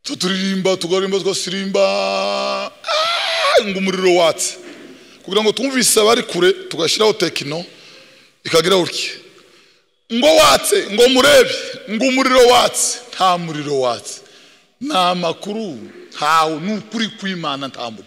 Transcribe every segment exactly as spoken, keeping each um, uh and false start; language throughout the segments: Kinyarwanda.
tuturirimba tugarimba twasirimba ngo umuriro watse kugira ngo twumvise abari kure tugashiraho tekino ikagira urye ngo watse ngo murebe ngo umuriro watse nta muriro watse nta makuru ntawo n'ukuri kw'Imana nta muri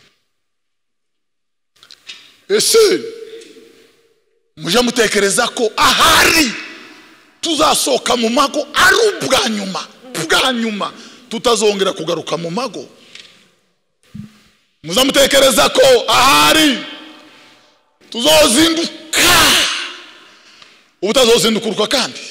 ese muje mutekereza ko ahari tuzasoka mu mago ari ubwa nyuma bwa nyuma tutazongera kugaruka mu mago muzamutekereza ko ahari tuzozinduka ubutazozindukuruka kandi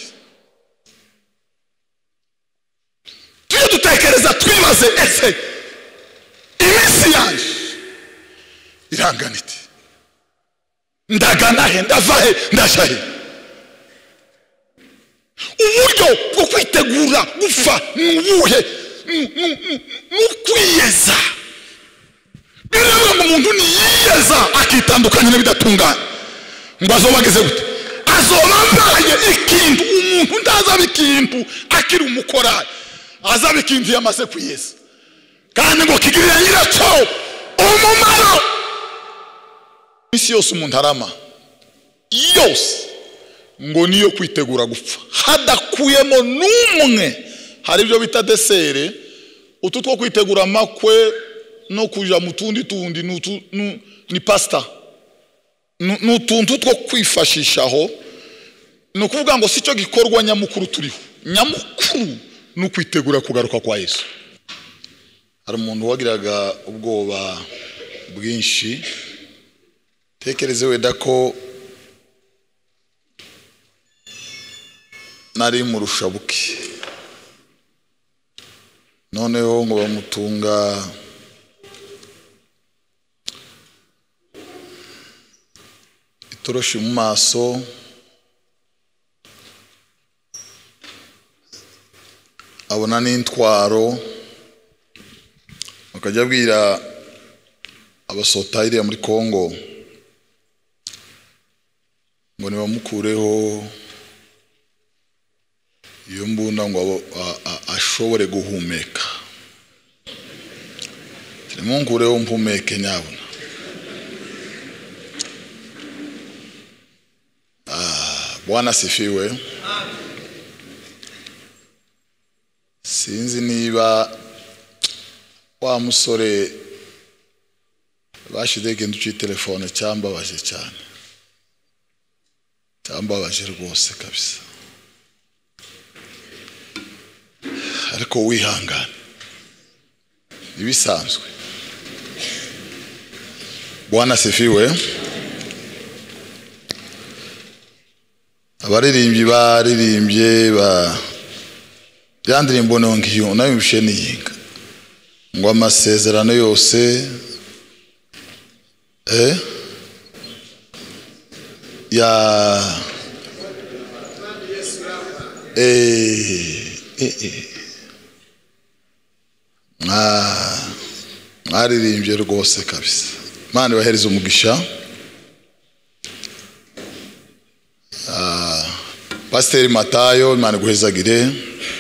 tuyo dutekereza twibaze ese iminsi yanje iranganite ndagana he ndavahe ndashahe uburyo bwo kwitegura gufa nubuhe nukwiyeza bireba ngo umuntu niyeza akitandukanye n'ibidatungana ngo azobageze gute azobambaye ikintu umuntu ndazaba ikintu akiri umukora azaba ikintu yamaze kwiyeza kandi ngo kigirira nyiracyo umumaro isi yose umuntu arama yose ngo niyo kwitegura gupfa hadakuyemo n'umwe hari ibyo bita desere utu two kwitegura makwe no kuja mu tundi tundi ni pasta n'utuntu two kwifashishaho no kuvuga ngo sico gikorwa nyamukuru turiho nyamukuru no kwitegura kugaruka kwa Yesu. Hari umuntu wagiraga ubwoba bwinshi tekereze weda ko nari mu rushabuki noneho ngo bamutunga itoroshi mu maso abona n'intwaro akajya abwira abasotayire muri Kongo ngo nibamukureho iyo mbunda ngo ashobore guhumeka timunkureho mpumeke nyabona. Ah, Bwana sifiwe. Sinzi niba wa musore bashize ikintu cy'itelefone cyambabaje cyane cyambabaje rwose kabisa ariko wihangana ibisanzwe. Bwana sifiwe. Abaririmbyi baririmbye ba yandirimbo nongiyo nayo bisheniyinga ngo amasezerano yose eh ya eh eh ah aririmbye rwose kabisa. Mani bahereza umugisha. Ah Pastor Matayo Imana guhezagire.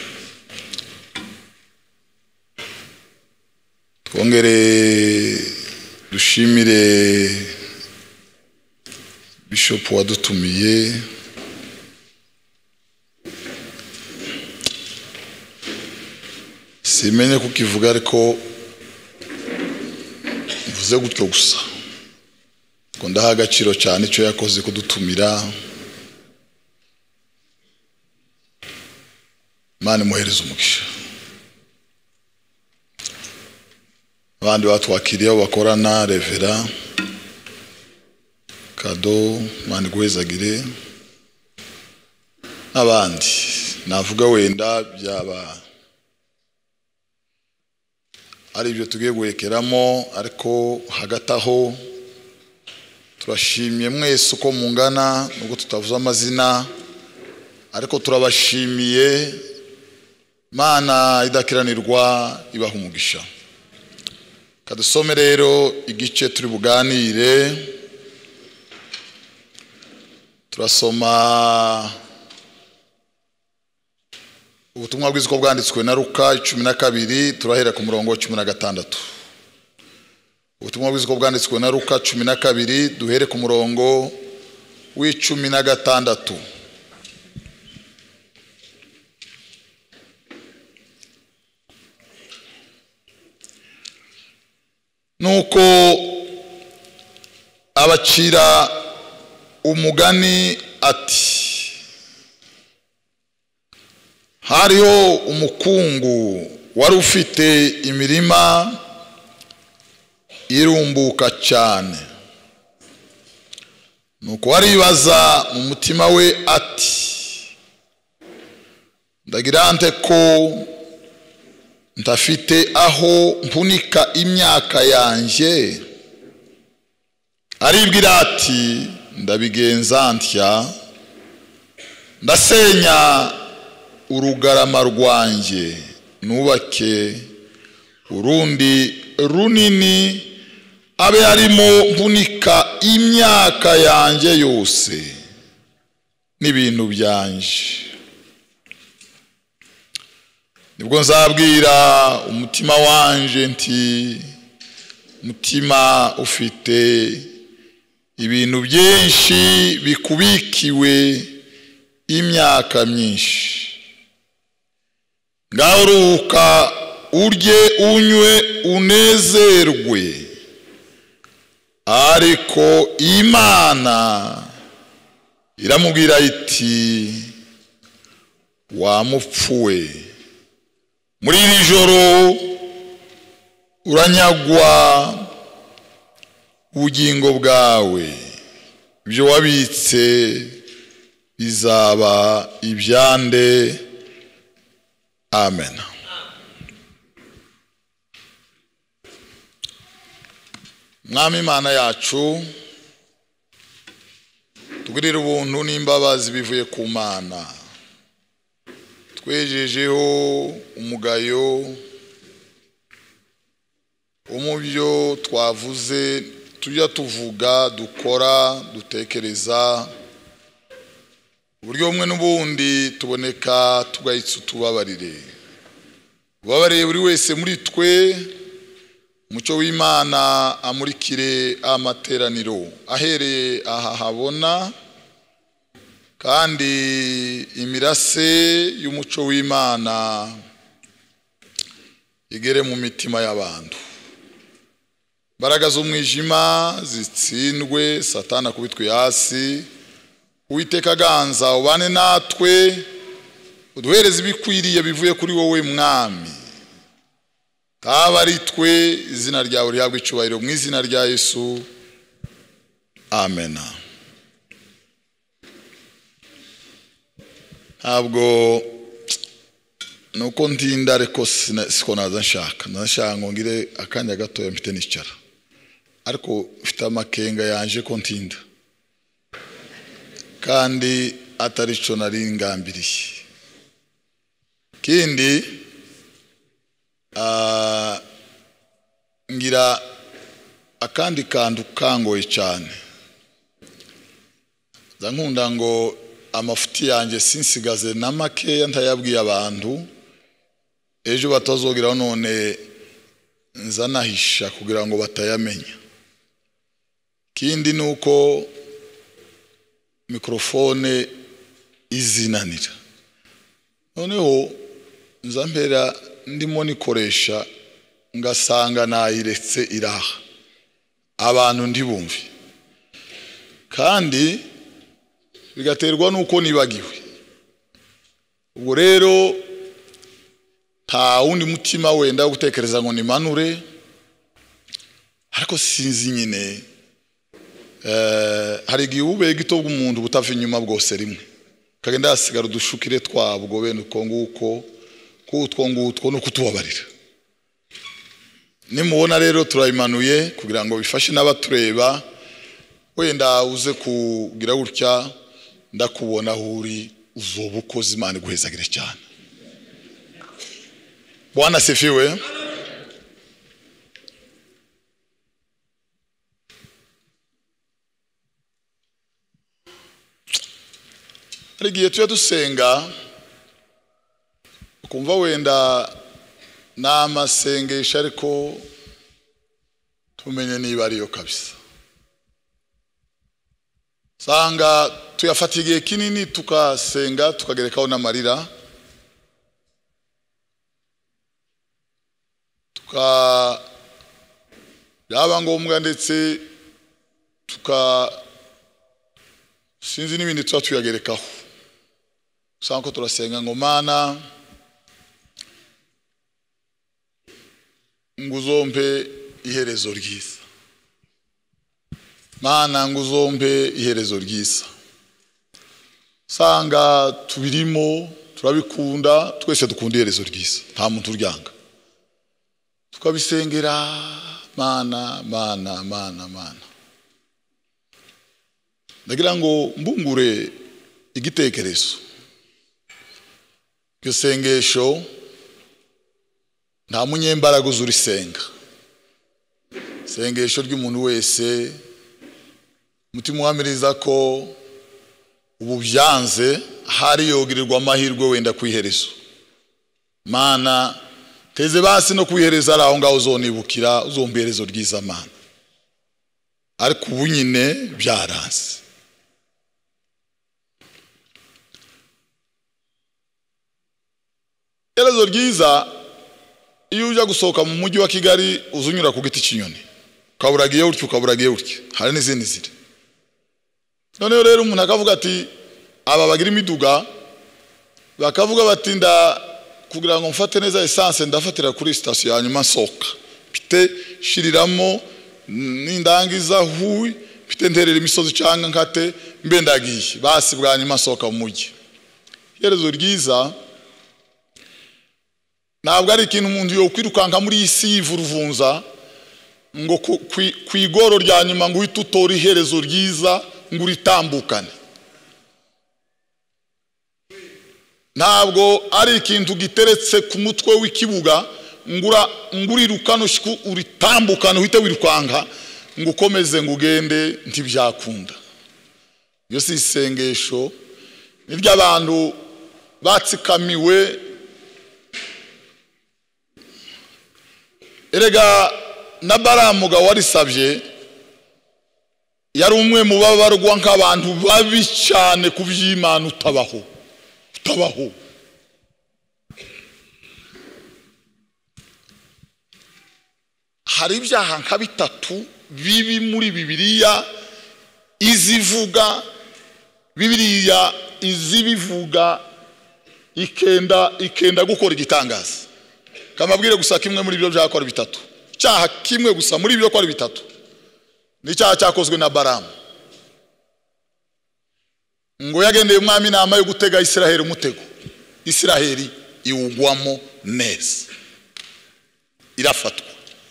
Twongere dushimire Bishop wadutumiye simenye kukivuga ariko mvuze gutyo gusa ko ndaha agaciro cyane icyo yakoze kudutumira. Mani muhereza umugisha. Abandi batwakiriye bakorana Revera Kado Mani guhezagire abandi navuga wenda byaba ari byo tugiye guhekeramo ariko hagati aho turashimye mwese uko mungana nubwo tutavuze amazina ariko turabashimiye. Mana idakiranirwa ibaha umugisha. Kadusome rero igice turi buganire. Turasoma Ubutumwa bwiza uko bwanditswe na Luka cumi na kabiri turahera ku murongo wa cumi na gatandatu. Ubutumwa bwiza uko bwanditswe na Luka cumi na kabiri duhere ku murongo w'icumi na gatandatu. Nuko abacira umugani ati, hariho umukungu wari ufite imirima irumbuka cyane. Nuko aribaza mu mutima we ati, ndagira nte ko ntafite aho mpunika imyaka yanjye? Aribwira ati, ndabigenza ntya, ndasenya urugarama rwanjye nubake urundi runini, abe arimo mpunika imyaka yanjye yose n'ibintu byanje. Nibwo nzabwira umutima wanje nti, mutima ufite ibintu byinshi bikubikiwe imyaka myinshi. Ngaho ruhuka urye unywe unezerwe. Ariko Imana iramubwira iti, wamupfuwe, muri iri joro uranyagwa ubugingo bwawe, ibyo wabitse bizaba ibyande. Amen. Mwami Imana yacu, tugirira ubuntu n'imbabazi bivuye ku Mana. Twejejeho umugayo umubyo twavuze, tujya tuvuga, dukora, dutekereza, uburyo bumwe n'ubundi tuboneka tugahitsa utubabarire. Ubabarire buri wese muri twe, umucyo w'Imana amurikire amateraniro ahereye aha habona, kandi imirase y'umucyo w'Imana igere mu mitima y'abantu. Imbaraga z'umwijima zitsindwe, Satani akubitwe hasi. Uwiteka ganza ubane natwe, uduhereze ibikwiriye bivuye kuri wowe Mwami. Aba ari twe, izina ryawe rihabwe icyubahiro mu izina rya Yesu. Amen. Ntabwo nuko ndinda, ariko siko naza nshaka nashaka ngo ngire akanya gatoya mfite nicara, ariko mfite amakenga yanje ko ntinda, kandi atari cyo nari ngambiriye. Kindi uh, ngira akandi kantu kangoye cyane. Zankunda ngo amafuti yanjye sinsigaze na makeya ntayabwiye abantu, ejo batazogeraho none nzanahisha kugira ngo batayamenya. Kindi nuko mikrofone izinanira, noneho nzampera ndimo nikoresha ngasanga nayiretse iraha abantu ndibumvi, kandi bigaterwa nuko nibagiwe. Ubwo rero nta wundi mutima wenda gutekereza ngo nimanure, ariko sinzi nyine eh hari igihe ube gito bw'umuntu butava inyuma bwose rimwe, kagenda hasigara udushukire twabwo bene uko nguko kutwo ngutwo no kutubabarira. Nimubona rero turayimanuye kugira ngo bifashe n'abatureba, wenda uze kugira gutya ndakubona huri uzobukoze Imana iguhezagire cyane. Bwana sifiwe. Hari igihe tuya dusenga kumva wenda n'amasengesho ariko tumenye niba ariyo kabisa. Sanga tuyafata igihe kinini tukasenga tukagerekaho n'amarira, tuka byaba ngombwa ndetse tuka sinzi n'ibindi tuba tuyagerekaho. Usanga ko turasenga ngo Mana nguzompe iherezo ryiza, Mana nguzompe iherezo ryiza. Sanga tubirimo turabikunda, twese dukunda iherezo ryiza, nta muntu uryanga. Tukabisengera Mana Mana Mana Mana. Ndagira ngo mbungure igitekerezo. Iyo sengesho nta munyembaraga uzurisenga. Sengesho ry'umuntu wese mutima wamiriza ko ubu byanze hari yogirirwa amahirwe wenda kwiherezo. Mana teze basi no kwihereza araho ngaho uzonibukira, uzomberezo ryiza Mana. Ariko ubu nyine byaranze. Iherezo ryiza iyo uja gusohoka mu mujyi wa Kigali uzunyura ku giti cy'inyoni, ukaburagiye utyo ukaburagiye utyo, hari n'izindi ziri. None rero umuntu akavuga ati aba bagira imiduga bakavuga bati nda kugira ngo mfate neza essence ndafatira kuri station hanyuma soka pite shiriramo nindangiza huwi pite nterera imisozi cyanga nkate mbe ndagiye basi bwa nyuma soka mu mujyi. Iherezo ryiza ntabwo ari ikintu umuntu yo kwirukanka muri isi y'ivuruvunza ngo kwigoro rya nyuma ngo uhitutora iherezo ryiza ngo uritambukane. Ntabwo ari ikintu giteretse ku mutwe w'ikibuga ngura ngurirukano shiku uritambukana uhite wirukanka ngo ukomeze ngo ugende ntibyakunda. Iyo si isengesho niryo abantu batsikamiwe. Erega na Balamu ga warisabye yari umwe mu babarwa nk'abantu babi cyane ku by'Imana utabaho utabaho. Hari ibyaha nka bitatu bibi muri Bibiliya izivuga Bibiliya izibivuga ikenda ikenda gukora igitangaza. Kamabwire gusa kimwe muri byo byakora bitatu. Cyaha kimwe gusa muri byo kwa bitatu. Ni cyaha cyakozwe na Balamu. Ngo yagendeye umwami inama yo gutega Isiraheli umutego. Isiraheli iwugwamo neza. Irafatwa.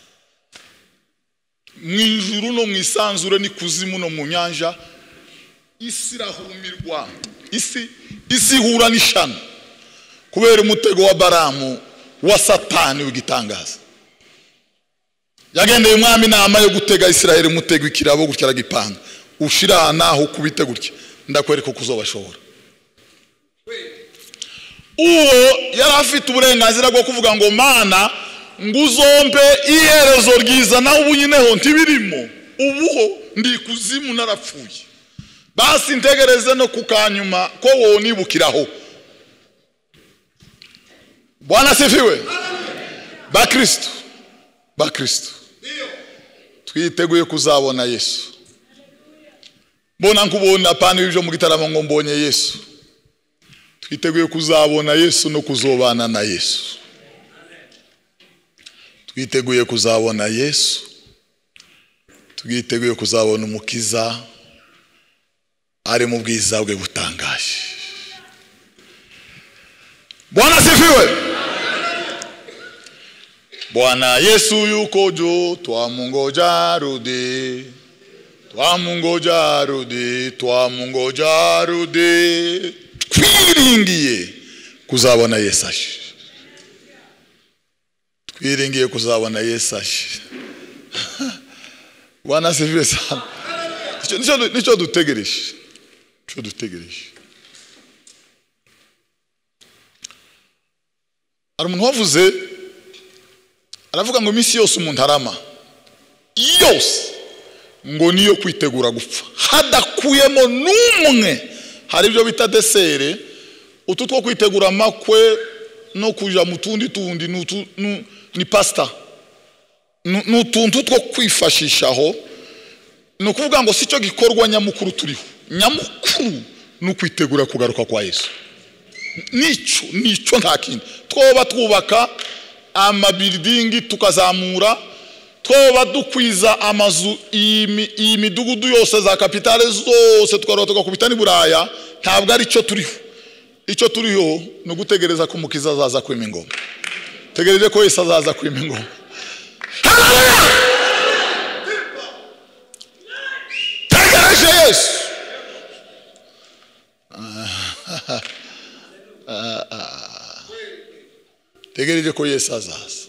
Mwijuru no mwisanzure ni kuzimu no mu nyanja isirahumirwa. Isi isi hura nishana. Kubera umutego wa Balamu wa Satani w'igitangaza. Yagendeye umwami inama yo gutega Isiraheli umutego ikirabo gutya gipanga. Ushira naho kubite gutya ndakwereka ko uzobashobora. Uwo yari afite uburenganzira bwo kuvuga ngo Mana nguzompe iherezo ryiza naho ubunyineho ntibirimo. Ubuho ndi kuzimu narapfuye. Basi ntegereze no kukanyuma ko wo nibukiraho. Bwana sifiwe. Ba Kristo. Ba Kristo. Twiteguye kuzabona Yesu. Mbona nkubona pani ibyo mu gitaramo ngo mbonye Yesu. Twiteguye kuzabona Yesu no kuzobana na Yesu. Twiteguye kuzabona Yesu. Twiteguye kuzabona umukiza ari mu bwiza bwe butangaje. Bwana sifiwe. Bwana Yesu yuko jo twamungoja rudi twamungoja rudi twamungoja rudi twiringiye kuzabona Yesu ashe. Twiringiye kuzabona Yesu ashe. Bwana sifiwe sana. Nicho nicho dutegereje. Nicho dutegereje. ari umuntu wavuze aravuga ngo iminsi yose umuntu arama yose ngo niyo kwitegura gupfa hadakuyemo n'umwe. Hari ibyo bita desere, utu two kwitegura amakwe no kuja mu tundi tundi ni pasta, n'utuntu two kwifashishaho. Ni ukuvuga ngo si cyo gikorwa nyamukuru turiho. Nyamukuru ni ukwitegura kugaruka kwa Yesu. Nico nico nta kindi. Twoba twubaka amabuilding tukazamura, twoba dukwiza amazu iyi midugudu yose za kapitale zose tukarota tukakubita ni Buraya, ntabwo ari cyo turiho. Icyo turiho no gutegereza ko umukiza azaza kwima ingoma. Tegereje ko Yesu azaza kwima ingoma. Tegereje Yesu. Tegereje ko Yesu azaza.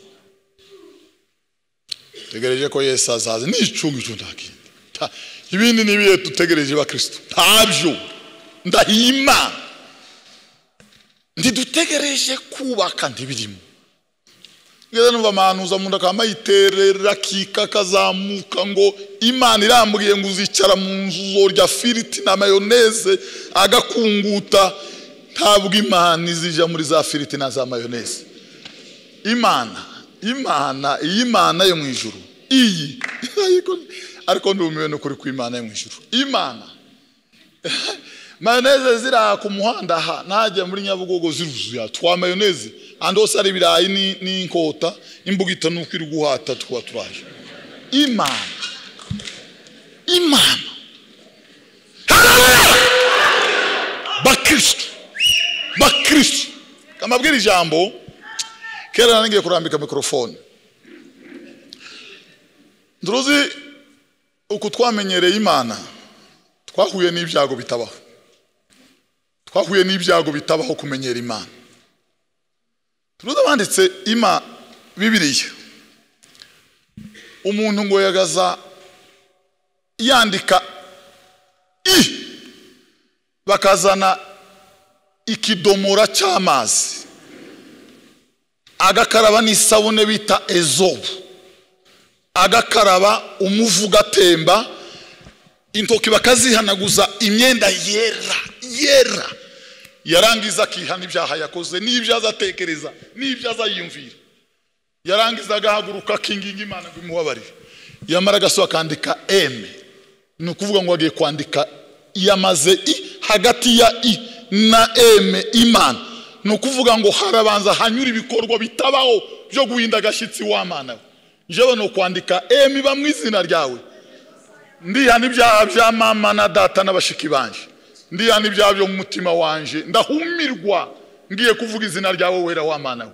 Tegereje ko Yesu azaza n'icungu cyo ndaki. Ibindi nibiye tutegereje ba Kristo. Ntabyo ndahima. Ndi dutegereje kubaka ndibirimo. Ngeza numva amanuza munda kama iterera kika kazamuka ngo Imana irambwiye ngo uzicara mu nzu rya firiti na mayonnaise agakunguta. Ntabwo Imana izija muri za firiti na za mayonnaise. Imana Imana iyi Imana yo mu ijuru iyi ariko ndumiwe no kuri ku Imana yo mu ijuru. Imana mayonnaise zira ku muhanda ha najya muri Nyabugogo ziruzuya twa mayonnaise andose ari birayi ni n'inkota imbugita nuko iri guhata twa turaje. Imana Imana bakristo bakristo kama bwira ijambo kera nangiye kurambika mikrofone. Nduruzi uko twamenyereye Imana twahuye n'ibyago bitabaho. Twahuye n'ibyago bitabaho kumenyera Imana. Turuza banditse ima Bibiliya. Umuntu ngo yagaza yandika i bakazana ikidomora cy'amazi agakaraba n'isabune bita ezobu, agakaraba umuvuga temba, intoki bakazihanaguza imyenda yera yera, yarangiza akihana ibyaha yakoze n'ibyo azatekereza n'ibyo azayumvira. Yarangiza agahaguruka kinginga Imana bimubabarira. Yamara agaso akandika M, ni ukuvuga ngo agiye kwandika yamaze i hagati ya i na M Imana. No kuvuga ngo harabanza hanyura ibikorwa bitabaho byo guhinda agashitsi w'Imana. Jewe no kwandika emi bamwizina ryawe. Ndihana ibyaha bya mama na data n'abashiki banje. Ndihana ibyaha byo mu mutima wanje. Ndahumirwa ngiye kuvuga izina ryawe wera w'Imana.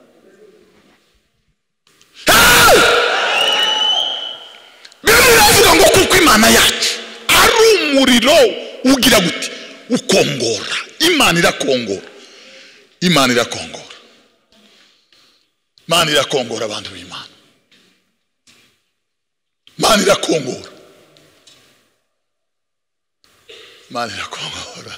Bivuga ngo kuko Imana yacu ari umuriro ugira guti ukongora. Imana irakongora. Imana irakongora. Imana irakongora abantu b'Imana. Imana irakongora. Imana irakongora.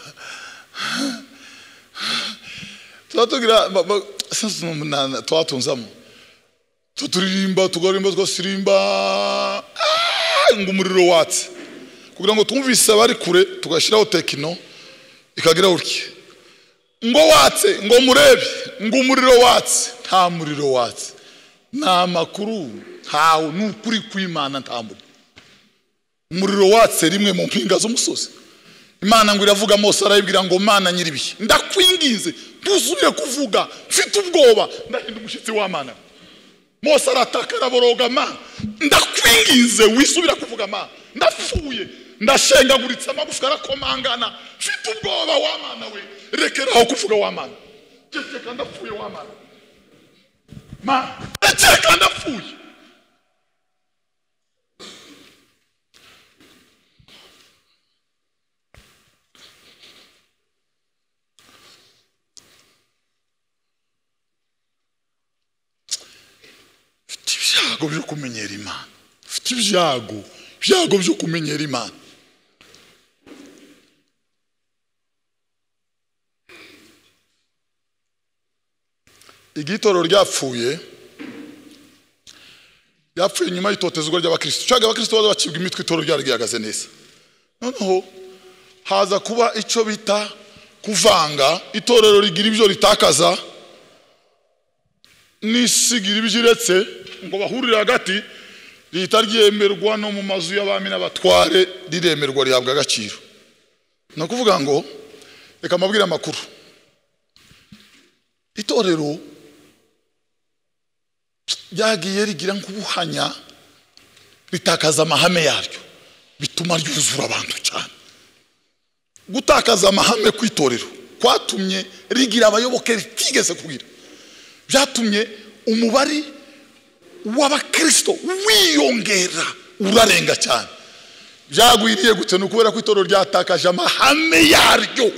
Tutugira sasa twatunzamo. Tuturirimba tugarimba twasirimba ngo umuriro watse. Kugira ngo twumvise abari kure tugashiraho tekino ikagira urye. Ngo watse ngo murebe ngo umuriro watse, nta muriro watse. Na makuru ntawo n'ukuri kw'Imana ntamuri. Umuriro watse rimwe mu mpinga z'umusozi. Imana ngo iravuga Mose arayibwira ngo Mana nyiribihe ndakwinginze ntuzubire kuvuga mfite ubwoba ndahinda umushitsi w'Imana. Mose arataka araboroga Mana ndakwinginze wisubira kuvuga Mana ndapfuye ndashengaguritse amagufwa arakomangana mfite ubwoba w'Imana we rekeraho kuvuga w'Imana. Ceceka ndapfuye w'Imana. Ma ceceka ndapfuye. Ibyago byo kumenyera Imana. Ufite ibyago ibyago byo kumenyera Imana. igitorero ryapfuye yapfuye nyuma y'itotezwa ry'abakristo cyaga abakristo baza bacibwa imitwe itorero ryari gihagaze neza noneho haza kuba ico bita kuvanga itorero rigira ibyo ritakaza nisigira ibijiretse ngo bahurira hagati rihita ryemerwa no mu mazu y'abami n'abatware riremerwa rihabwa agaciro no kuvuga ngo reka mabwira amakuru itorero ryagiye rigira nk'ubuhanya ritakaza amahame yaryo bituma ryuzura abantu cyane gutakaza amahame ku itorero kwatumye rigira abayoboke ritigeze kugira byatumye umubari w'abakristo wiyongera urarenga cyane byagwiriye gute no kubera ko itorero ryatakaje amahame yaryo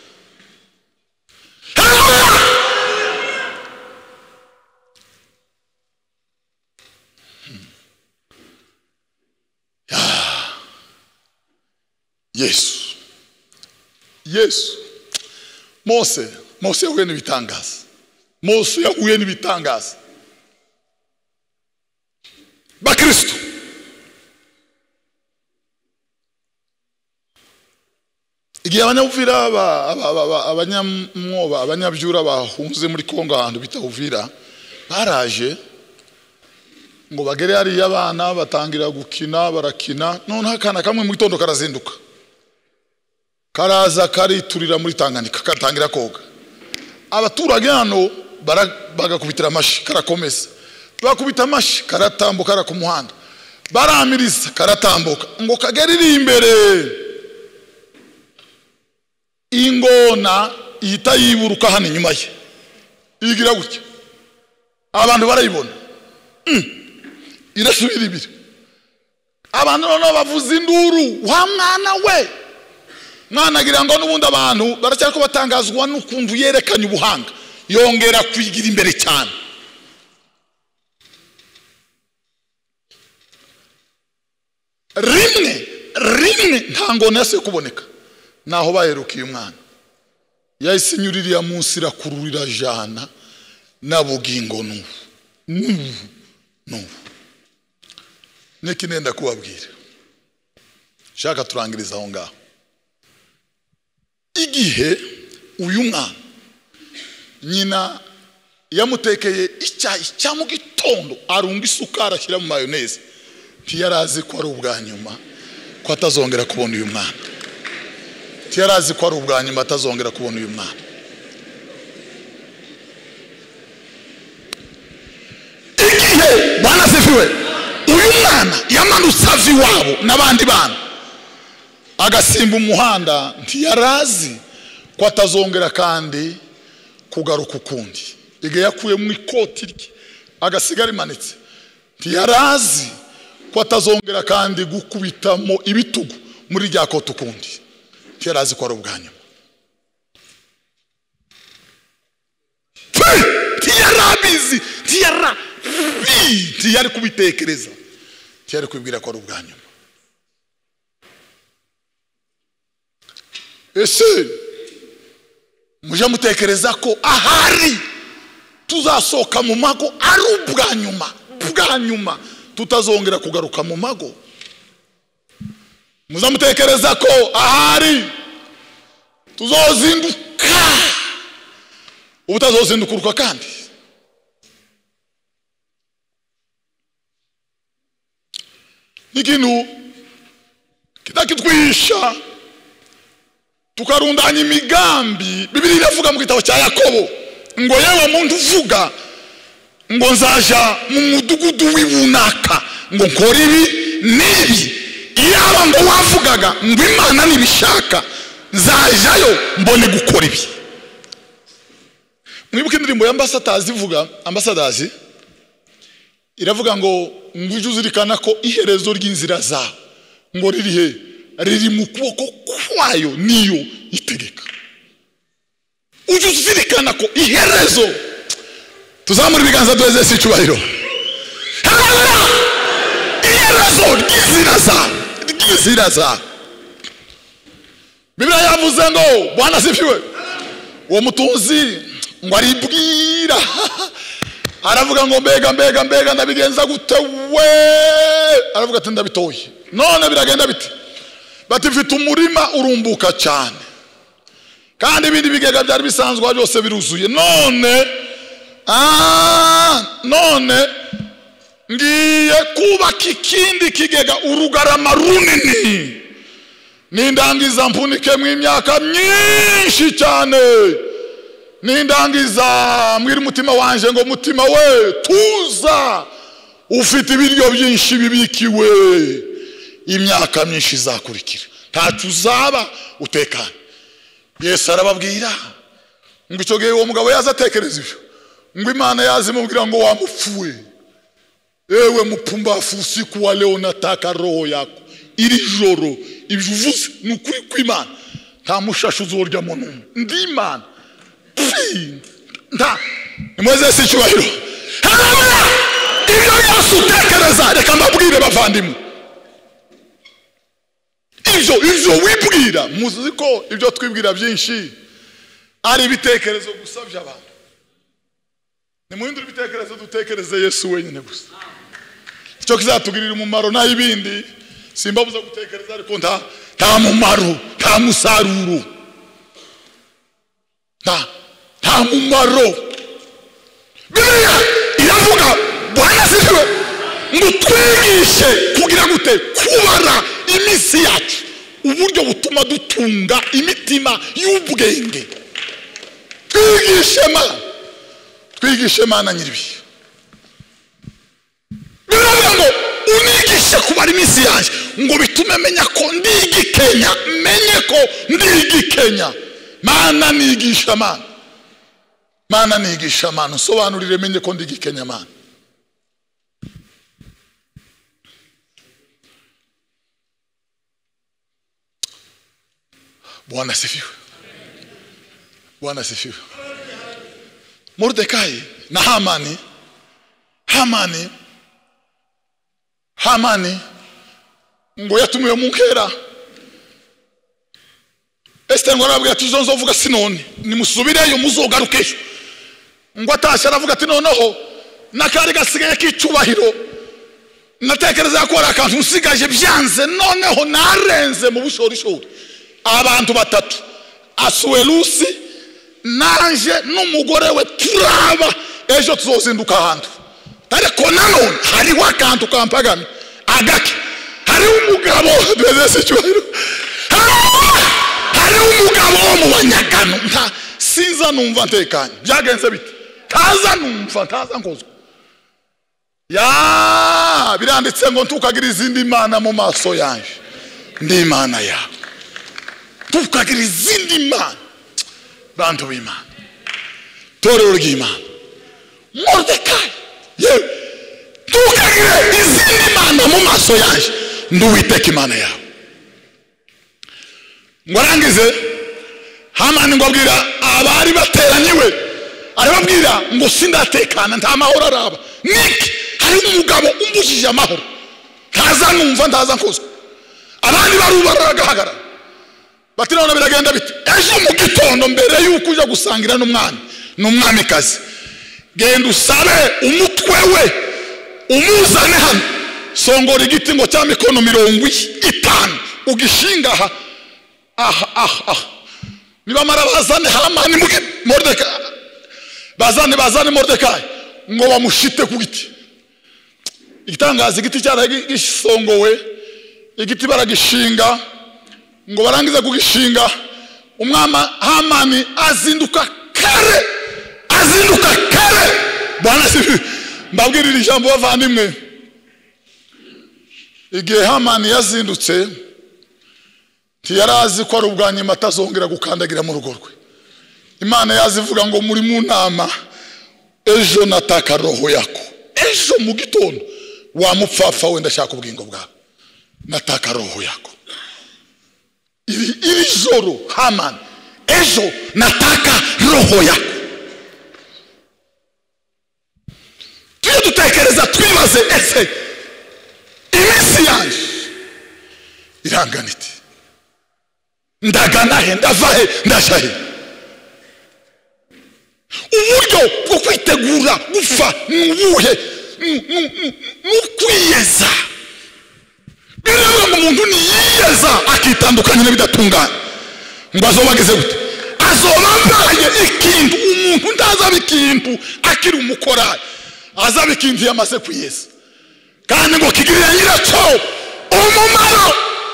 Yesu Yesu Mose Mose yahuye n'ibitangaza Mose yahuye n'ibitangaza bakristo igihe abanyabuvira abanyamwoba abanyabyura bahunze muri Kongo ahantu bita Uvira baraje ngo bagere ari y'abana batangira gukina barakina none hakana kamwe mu gitondo karazinduka karaza kariturira muri Tanganyika katangira koga abaturage hano bagakubitira amashi karakomeza bakubita amashi karatambuka ara ku muhanda baramiriza karatambuka ngo kageriri imbere ingona ihita yiburuka hano inyuma ye igira gutya abantu barayibona mm. irasubira ibiri abantu none bavuza induru wa mwana we mwana agira ngo n'ubundi abantu baracyariko batangazwa n'ukuntu yerekanye ubuhanga yongera kwigira imbere cyane rimwe rimwe ntangona yase kuboneka naho baherukiye umwana yahise inyuririya munsi irakururira jana nabugingo n'ubu n'ubu n'ubu neki nenda kubabwira shaka turangiriza aho ngaho igihe uyu mwana nyina yamutekeye icyayi cya mu gitondo arunga isukari ashyira mu mayoneze ntiyarazi ko ari ubwa nyuma ko atazongera kubona uyu mwana ntiyarazi ko ari ubwa nyuma atazongera kubona uyu mwana igihe bana sefiwe uyu mwana yamanutse ava iwabo n'abandi bana agasimba umuhanda ntiyarazi ko atazongera kandi kugaruka ukundi igihe yakuye mu ikoti rye agasigara imanitse ntiyarazi ko atazongera kandi gukubitamo ibitugu muri rya koti ukundi ntiyarazi ko ari ubwa nyuma ntiyarabizi ntiyarabi ntiyari kubitekereza ntiyari kubibwira ko ari ubwa nyuma ese muje mutekereza ko ahari tuzasoka mu mago ari ubwa nyuma bwa nyuma tutazongera kugaruka mu mago muzamutekereza ko ahari tuzozinduka ubutazozindukuruka kandi ikintu kitakitwisha tukarundanya imigambi Bibiliya iravuga mu gitabo cya Yakobo ngo yewe muntu uvuga ngo nzaja mu mudugudu w'ibunaka ngo nkora ibi n'ibi iyaba ngo wavugaga ngo Imana nibishaka nzajayo mbone gukora ibi mwibuke indirimbo ya Ambassadors ivuga Ambassadors iravuga ngo nguje uzirikana ko iherezo ry'inzira za ngo riri he riri mu kuboko kwayo niyo itegeka uje uzirikana ko iherezo tuzamura ibiganza duheze icyubahiro iherezo ry'inzira za ry'inzira za Bibiliya yavuze ngo Bwana sifiwe uwo mutunzi ngo aribwira aravuga ngo mbega mbega mbega ndabigenza gute we aravuga ati ndabitoye none biragenda bite bati mfite umurima urumbuka cyane kandi ibindi bigega byari bisanzwe byose biruzuye none ah none ngiye kubaka ikindi kigega urugarama runini nindangiza mpunike mu imyaka myinshi cyane nindangiza mwiri mutima wanje ngo mutima we tuza ufite ibiryo byinshi bibikiwe imyaka myinshi izakurikira ntacyo uzaba utekana Yesu arababwira ngo icyo gihe uwo mugabo yazatekereza ibyo ngo Imana yazimubwira ngo wamupfuwe ewe mupumbafu usiku wa leo nataka roho yako iri joro ibyo uvuze ni ukuri kw'Imana nta mushashu uzorya mu numwe ndi Imana nta nimweze si cyubahiro ibyo Yesu utekereza reka mbabwire bavandimwe ibyo ibyo wibwira muzi ko ibyo twibwira byinshi ari ibitekerezo gusa by'abantu nimuhindura ibitekerezo dutekereze Yesu wenyine gusa icyo kizatugirira umumaro naho ibindi simbabuza gutekereza ariko nta nta mumaro nta musaruro nta nta mumaro Bibiliya iravuga Bwana sifiwe ngo twigishe kugira gute kubara iminsi yacu uburyo butuma dutunga imitima y'ubwenge twigishe Mana twigishe Mana nyiribihe biravuga ngo unigishe kubara iminsi yaje ngo bitume menya ko ndigikenya menye ko ndigikenya Mana nigisha Mana Mana nigisha Mana sobanurire menye ko ndigikenya Mana Bwana sifiwe Bwana sifiwe Mordekai na Hamani Hamani Hamani ngo yatumiwe mu nkera Esther ngo arabwira ati zonzo vuga sinone nimusubireyo muzogarukesho ngo atasha aravuga ati noneho nakari gasigaye kicubahiro natekereza ko ari akantu usigaje byanze noneho narenze mu bushorishori abantu batatu Asuwerusi nanje n'umugore we turaba ejo tuzozinduka ahantu ariko nanone hari wakantu kampagami agaki hari umugabo twese cyubahiro hari umugabo mu banyagano nta sinza numva ntekanye byagenze bite kaza numva kaza nkozwe ya biranditse ngo ntukagira izindi mana mu maso yanje ndi Imana yawe tukagira izindi mana bantu b'Imana torero ry'Imana Mordekai yewe tukagira izindi mana mu maso yaje nduwiteka Imana yawe ngwarangize Hamani ngo abwira abari bateraniwe arababwira ngo sindatekana nta mahoro araba niki hari umugabo umbujije amahoro kaza numva ndaza nkozwe abandi barubaraga bati none biragenda bite ejo mu gitondo mbere yuko uja gusangira n'umwami n'umwamikazi genda usabe umutwe we umuzane hano songora igiti ngo cya mikono mirongo itanu ugishinga aha aha aha niba mara bazane Hamani mugi Mordekai bazane bazane Mordekai ngo bamushite ku giti igitangaza igiti cyaragisongowe igiti baragishinga ngo barangiza kugishinga umwama Hamani azinduka kare azinduka kare Bwana sifi mbabwirira ijambo bavandimwe igihe Hamani yazindutse tiyarazi ko ari ubwanyuma atazongera gukandagira mu rugo rwe Imana yazivuga ngo muri mu nama ejo nataka roho yako ejo mu gitondo wamupfafa wenda shaka ubwingo bwawe nataka roho yako iri iri joro Hamani ejo nataka roho yako tuyo dutekereza twibaze ese iminsi yanje iranganite ndagana he ndava he ndashahe uburyo bwo kwitegura gupfa nubuhe nukwiyeza. Bireba ngo umuntu niyeza akitandukanya n'ibidatungana ngo azobageze gute? Azobambaye ikintu. Umuntu ndazaba ikintu akiri umukora, azaba ikintu yamaze kwiyeza kandi ngo kigirira nyiracyo umumaro.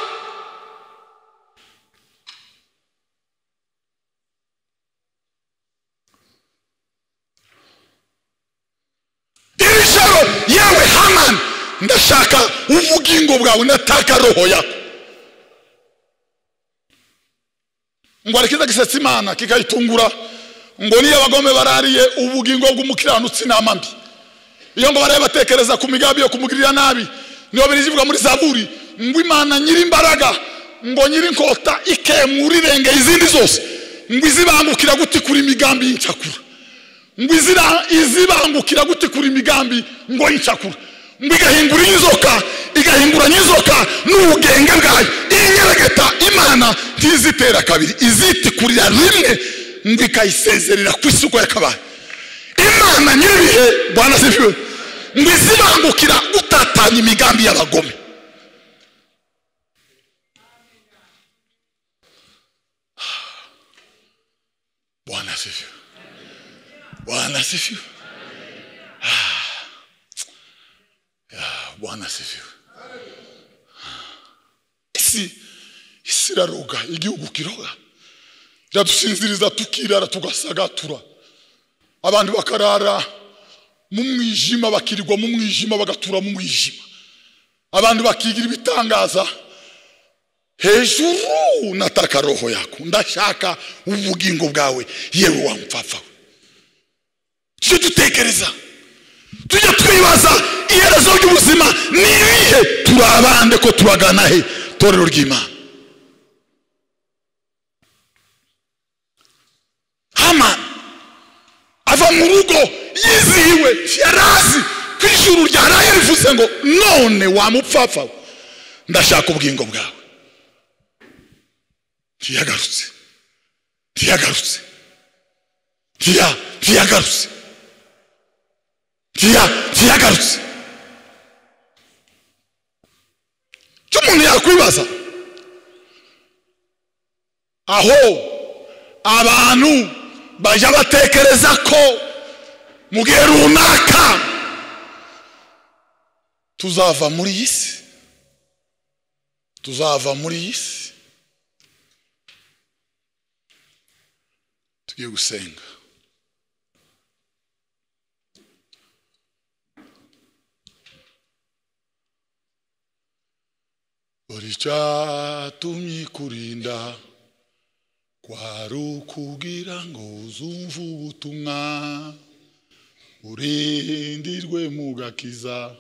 Irisharo yewe Hamani, ndashaka ubugingo bwawe, nataka roho yako. Ngo arikiza gisetsa Imana kikayitungura ngo niyo abagome barariye ubugingo bw'umukiranutsi n'amambi. Iyo ngo baraye batekereza ku migambi yo kumugirira nabi, niyo birivuga muri Zaburi ngo Imana nyiri imbaraga, ngo nyiri inkota ikemura izindi zose, ngo izibangukira guti kuri migambi y'incakura, ngo izira izibangukira guti kuri migambi ngo y'incakura, ngo igahingura inzoka igahingura n'inzoka n'ubugenge bwayo. Inyeregeta Imana ntizitera kabiri, iziti kurira rimwe ngo ikayisezerera ku isuko yakabaye. Imana nyiribihe Bwana sifiwe, ngo izibangukira gutatanya imigambi y'abagome. Bwana sifiwe, Bwana sifiwe, Bwana sifiwe. Isi isiraroga, igihugu kiroga, iradusinziriza tukirara tugasagatura. Abantu bakarara mu mwijima, bakirirwa mu mwijima, bagatura mu mwijima. Abantu bakigira ibitangaza hejuru. Nataka roho yako, ndashaka ubugingo bwawe yewe wa mpfafa. Tujye dutekereza, tujye twibaza iherezo ry'ubuzima nibihe, turabande ko turagana he torero ry'Imana. Hamani ava mu rugo yizihiwe, yarazi kw'ijuru ryaraye rivuze ngo none wa mupfafa, ndashaka ubugingo bwawe. Tiyagarutse, tiyagarutse, tiya tiyagarutse, tiya tiyagarutse. Cyo umuntu yakwibaza aho abantu baje batekereza ko mu gihe runaka tuzava muri iyi si, tuzava muri iyi si. Tugiye gusenga. Uri cyatumye kurinda kwari ukugira ngo uzumve ubutumwa, urindirwe mu gakiza,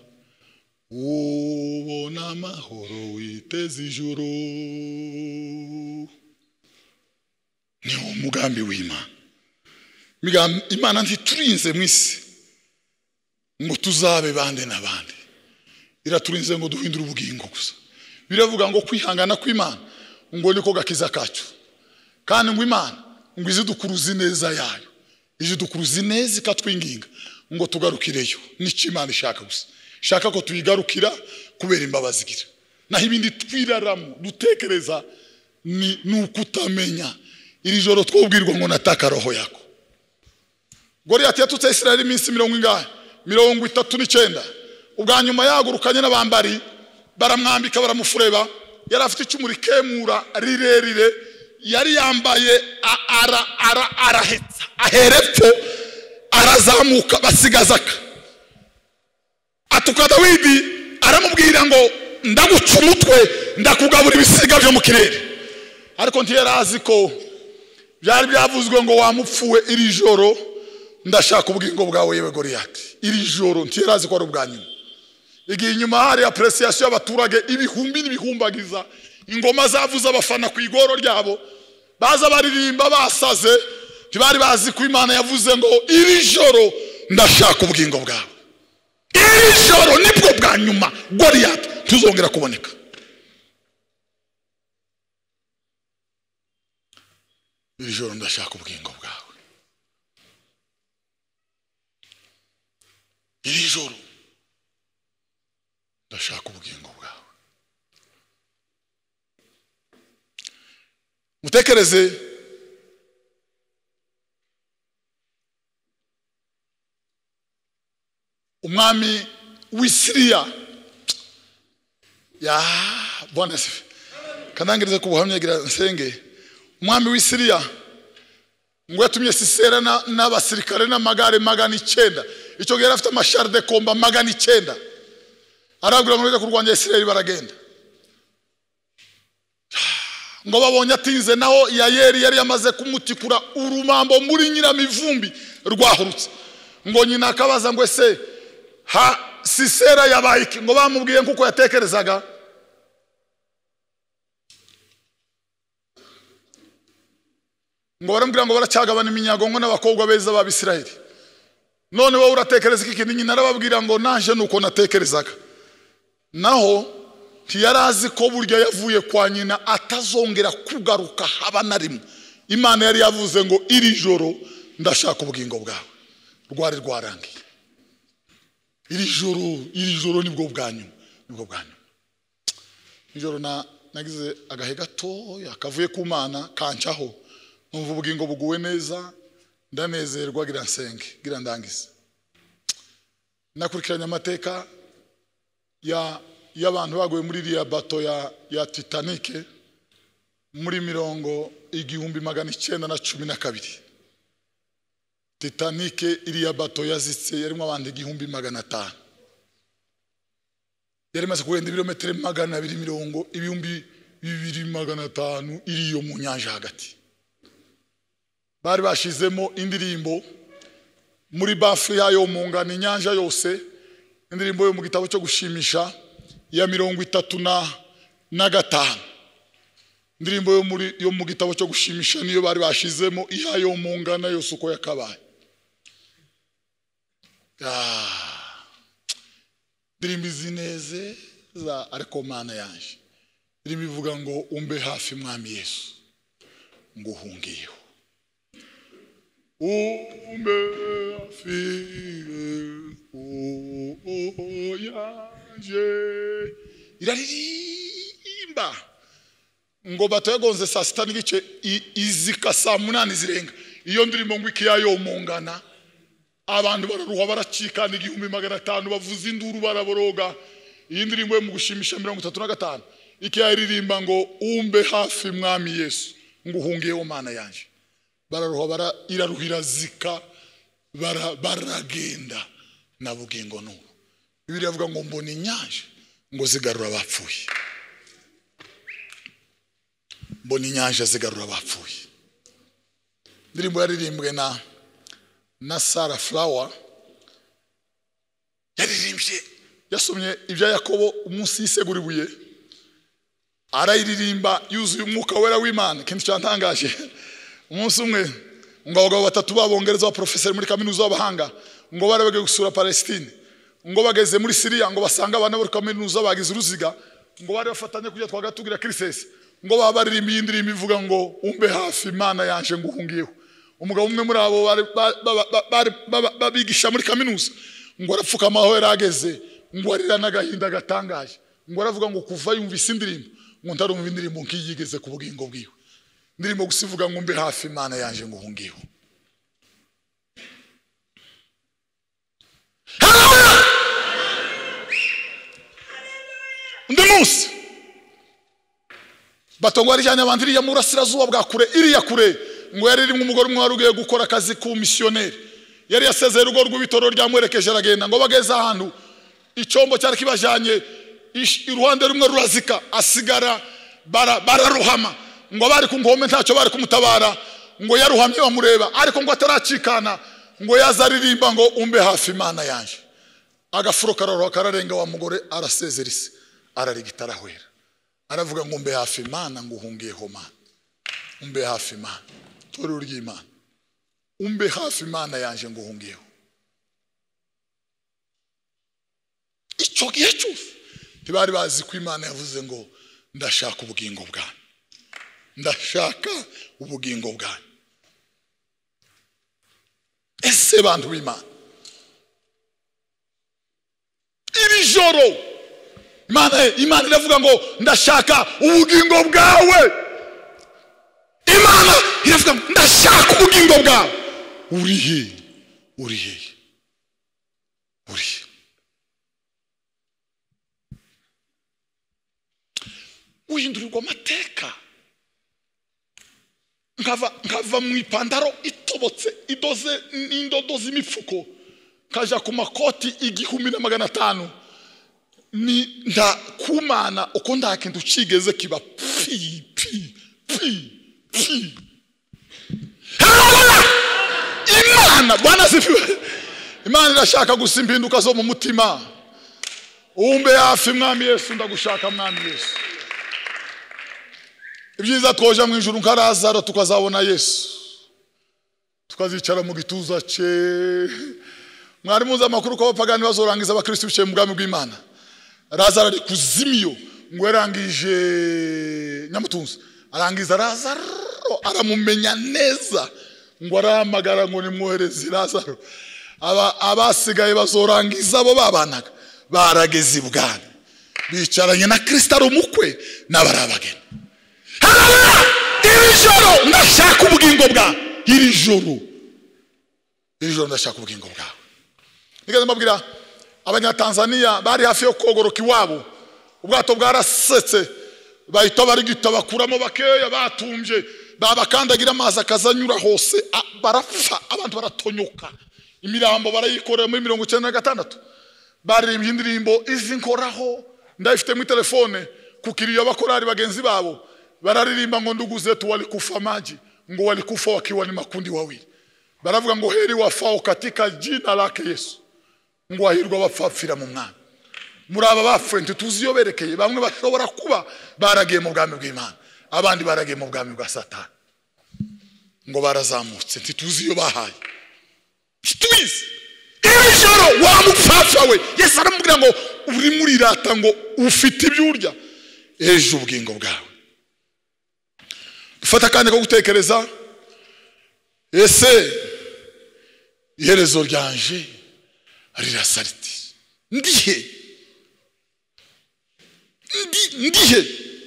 ubona amahoro witeze ijuru. Ni umugambi w'Imana. Imana ntiturinze mu isi ngo tuzabe bande n'abandi, iraturinze ngo duhindure ubugingo gusa. Biravuga ngo kwihangana kw'Imana ngo niko gakiza kacu, kandi ngo Imana ngo izidukuruzi neza yayo, izidukuruzi neza ikatwinginga ngo tugarukireyo. N'icyo Imana ishaka gusa, ishaka ko tuyigarukira kubera imbabazi igira. Naho ibindi twiraramo dutekereza ni nukutamenya. Iri joro twubwirwa ngo nataka roho yako. Goliyati yatutse Israeli iminsi mirongo ingahe? mirongo itatu n'icyenda. Ubwa nyuma yagurukanye n'abambari baramwambika baramufureba, yari afite icumu rikemura rirerire, yari yambaye ara ara arahetsa aherepfo arazamuka basigazaka. Atuka Dawidi aramubwira ngo ndaguca umutwe ndakugabura ibisiga byo mu kirere. Ariko ntiyarazi ko byari byavuzwe ngo wamupfuwe iri joro ndashaka ubugingo bwawe yewe Goliyati. Iri joro ntiyarazi ko ari ubwanyuma. Igihe inyuma hari appreciation y'abaturage ibihumbi n'ibihumbagiza, ingoma zavuza abafana ku igoro ryabo, baza baririmba basaze, ntibari bazi ko Imana yavuze ngo iri joro ndashaka ubugingo bwawe. Iri joro nibwo bwa nyuma Goliyati tuzongera kuboneka. Iri joro ndashaka ubugingo bwawe. iri joro ndashaka ubugingo bwawe. Mutekereze umwami w'Isiriya ya Bwana sifi kanangirize ku buhamya gira nsenge. Umwami w'Isiriya ngo yatumye Sisera n'abasirikare n'amagare magana icyenda. Icyo gihe afite amashari de komba magana icyenda. Arabwira ngo reka kurwanya Isirayeli baragenda. Ngo babonye atinze naho Yayeli yari yamaze kumutikura urumambo muri Nyiramivumbi rwahurutse. Ngo nyina akabaza ngo ese ha Sisera yabaye iki? Ngo bamubwiye nkuko yatekerezaga. Ngo barambwira ngo baracyagabana iminyago ngo n'abakobwa beza b'Abisirayeli. None wowe uratekereza iki? Nyina arababwira ngo naje nuko natekerezaga. Naho ntiyarazi ko burya yavuye kwa nyina atazongera kugaruka haba na rimwe. Imana yari yavuze ngo iri joro ndashaka ubugingo bwawe. Rwari rwarangiye. Iri joro, iri joro nibwo bwanyu, nibwo bwanyu. Ijoro na nagize agahe gato yakavuye ku Mana kancaho. Numva ubugingo buguwe neza, ndanezerwa gira nsenge, gira ndangize. Nakurikiranye amateka ya y'abantu baguye muri iriya bato ya ya Titanic muri mirongo igihumbi magana icyenda na cumi na kabiri. Titanic iriya bato yazitse yarimo abandi igihumbi magana atanu. Yari maze kugenda ibirometero magana abiri mirongo ibihumbi bibiri magana atanu iriyo mu nyanja hagati. Bari bashizemo indirimbo muri bafu yayo mu ngana inyanja yose, indirimbo yo mu gitabo cyo gushimisha ya mirongo itatu na na gatanu. Indirimbo yo muri yo mu gitabo cyo gushimisha niyo bari bashizemo ihayo mu ngana yose uko yakabaye. Ah, ndirimbo zineze za ariko Mana yanje. Ndirimbo ivuga ngo umbe hafi mwami Yesu nguhungiyeho. Umbe hafi o yanje iraririmba ngo batayagonze saa sita n'igice izika saa munani zirenga. Iyo ndirimbo ngo ikiyayo mu ngana abantu bararuha baracika n'igihumbi magana atanu bavuza induru baraboroga. Iyi ndirimbo yo mu gushimisha mirongo itatu na gatanu ikiyaririmba ngo umbe hafi mwami Yesu nguhungiyeho Mana yanje. Bararuha bara iraruhira zika bara baragenda na bugingo n'ubu. Bibiliya avuga ngo mbona inyanja ngo zigarura abapfuye. Mbona inyanja zigarura abapfuye. Ndirimbo yaririmbwe na na Sarah Flower. Yaririmbye yasomye ibya Yakobo umunsi yisegura ibuye. Arayiririmba yuzuye umwuka wera w'Imana. Kintu cyantangaje umunsi umwe ngo abagabo batatu babongereza wa professor muri kaminuza y'abahanga ngo barabage gusura Palestine. Ngo bageze muri Syria ngo basanga abana bari kaminuza bagize uruziga ngo bari bafatanye kujya twagatugira Chrises. Ngo babaririmba indirimbo ivuga ngo umbe hafi Imana yanje nguhungiyeho. Umugabo umwe muri abo bari babigisha muri kaminuza ngo arapfukama aho yarageze ngo arira n'agahinda gatangaje. Ngo aravuga ngo kuva yumvise indirimbo ngo ntarumva indirimbo nkiyigeze ku bugingo bwiwe. Ndirimbo gusivuga ngo umbe hafi Imana yanje nguhungiyeho. Undi munsi batongwari cyane abandiri ya murasirazuba bwa kure iriya kure ngo yari rimwe umugore umwe warugiye gukora akazi ku missionnaire. Yari yasezeye urugo rw'ibitoro ryamwerekeje aragenda ngo bageze ahantu icyombo cyari kibajanye iruhande rumwe rurazika asigara bararuhama. Ngo bari ku ngome ntacyo bari kumutabara ngo yaruhamye bamureba ariko ngo ataracikana ngo yazaririmba ngo umbe hafi Imana yanje. Agafuro kararo kararenga wa mugore arasezerisa ararigitara hwera. Aravuga ngo umbe hafi Imana nguhungiyeho Mana. Umbe hafi Imana. Torero ry'Imana. Umbe hafi Imana yanje nguhungiyeho. Icyo gihe cyose ntibari bazi ko Imana yavuze ngo ndashaka ubugingo bwawe. Ndashaka ubugingo bwawe. Ese bantu b'Imana iri joro Imana Imana iravuga ngo ndashaka ubugingo bwawe. Imana iravuga ngo ndashaka ubugingo bwawe. Urihe urihe urihe uhindurirwa amateka. Nkava nkava mu ipantaro itobotse idoze indodo z'imifuko kaja ku makoti igihumbi na magana atanu ni nda kumana uko ndakintu cigeze kiba pi pi pi pi. Imana Bwana sifiwe. Imana irashaka gusimpinduka zo mu mutima. Umbe hafi mwami Yesu, ndagushaka mwami Yesu. Ibyiza twoja mu ijuru nka Lazaro tukazabona Yesu, tukazicara mu gituza cye. Mwari muza amakuru ko abapagani bazorangiza abakristo bicaye mu bwami bw'Imana. Lazaro ari kuzimiyo ngo yarangije Nyamutunzi, arangiza Lazaro aramumenya neza ngo aramagara ngo nimwohereze Lazaro. Aba abasigaye bazorangiza abo babanaga barageze ibwami bicaranye na Kristo ari umukwe n'abarabageni. Iri joro ndashaka ubugingo bwawe. Iri joro iri joro ndashaka ubugingo bwawe. Nigeze mbabwira abanyatanzania bari hafi yo kogoroka iwabo, ubwato bwarasetse bahita barigita bakuramo bakeya batumvye babakandagira amazi akazanyura hose barapfa, abantu baratonyoka, imirambo barayikorera muri mirongo icyenda na gatandatu. Baririmbye indirimbo izi nkoraho ndayifite mu telefone kukiriya bakorari bagenzi babo bararirimba ngo ndugu zetu walikufa maji, ngo walikufa wakiwa ni makundi wawili. Baravuga ngo heri wafao katika jina lake Yesu, ngo wahirwa bapfapfira mu mwami. Muri aba bapfuye ntituziyoberekeye, bamwe bashobora kuba baragiye mu bwami bw'Imana, abandi baragiye mu bwami bwa Satani, ngo barazamutse ntituziyo bahaye. Tuizi iri joro wa mupfapfa we Yesu aramubwira ngo uri muri rata ngo ufite ibyurya ejo ubugingo bwawe. Fata kandi ko gutekereza, ese iherezo ryanje rirasa riti? Ndihe ndi ndihe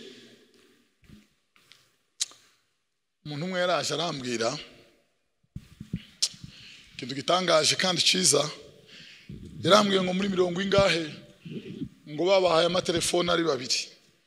umuntu umwe yaraje arambwira ikintu gitangaje kandi ciza. Yarambwiye ngo muri mirongo ingahe ngo babahaye amatelefone ari babiri,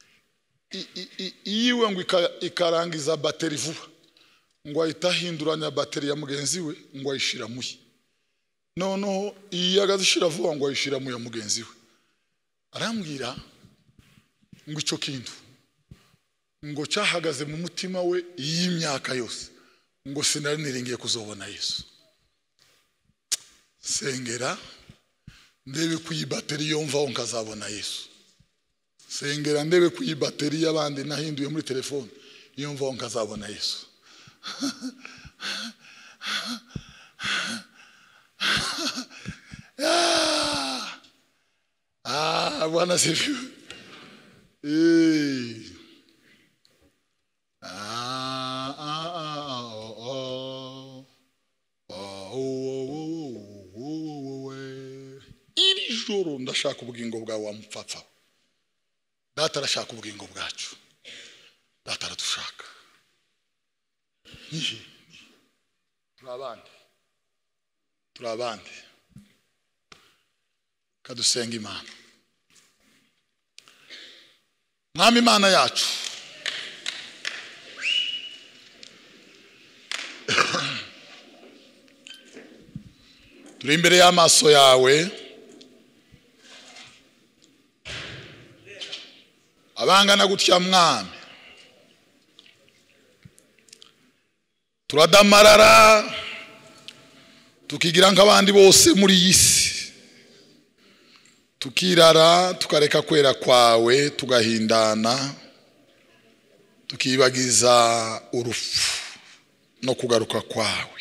iyiwe ngo ikarangiza bateri vuba, ngo ahita ahinduranya bateri ya mugenzi we ngo ayishira muye, noneho iyi agazishira vuba ngo ayishira mu ya mugenzi we. Arambwira ngo icyo kintu ngo cyahagaze mu mutima we y'imyaka yose, ngo sinari niringiye kuzobona Yesu. Sengera ndebe ku bateri yomvaho nkazabona Yesu. Sengera ndebe ku bateri y'abandi nahinduye muri telefone yomvaho nkazabona Yesu. Ah, Bwana sifiwe. Eh. Ah ah ah oh. Oh. Iri joro ndashaka ubugingo bwawe wa mupfapfa. Data arashaka ubugingo bwacu. Data aradushaka. Nihe. Turabande. Turabande. Kadusenga Imana. Mwami Imana yacu, turi imbere y'amaso yawe, abangana gutya Mwami, turadamarara tukigira nk'abandi bose muri iyi si, tukirara tukareka kwera kwawe, tugahindana, tukibagiza urupfu no kugaruka kwawe.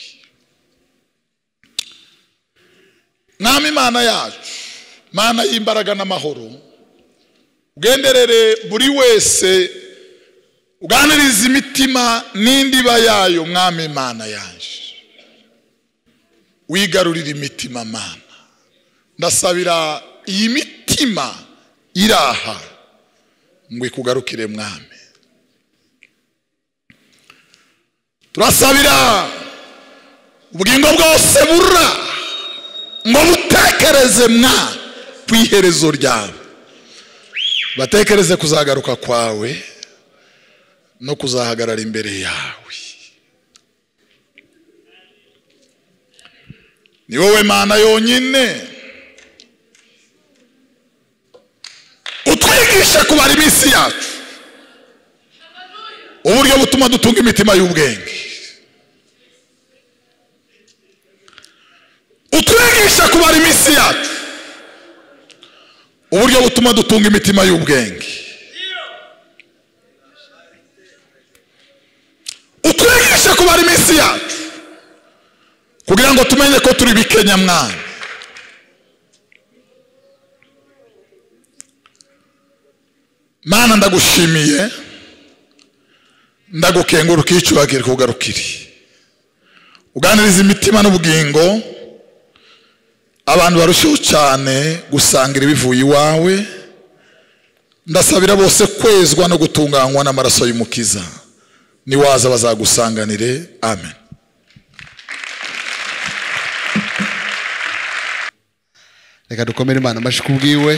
Mwami Imana yacu, Mana y'imbaraga n'amahoro, ugenderere buri wese, uganiriza imitima n'indiba yayo. Mwami Imana yanje, wigarurira imitima Mana, ndasabira iyi mitima imitima iraha ngo ikugarukire mwami. Turasabira ubugingo bwose burura ngo butekereze mwa kwiherezo ryawe, batekereze kuzagaruka kwawe no kuzahagarara imbere yawe. Ni wowe Mana yonyine utwigisha kubara iminsi yacu, uburyo butuma dutunga imitima y'ubwenge. Utwigisha kubara iminsi yacu, uburyo butuma dutunga imitima y'ubwenge. Utwigisha kubara iminsi yacu kugira ngo tumenye ko turi bikenya mwana. Mana ndagushimiye, ndagukenguruka icyubahiro kugarukire, uganiriza imitima n'ubugingo abantu barushaho cyane gusangira ibivuye iwawe. Ndasabira bose kwezwa no gutunganywa n'amaraso y'umukiza, niwaza bazagusanganire. Amen. Reka dukomere Imana amashyi kubwiwe.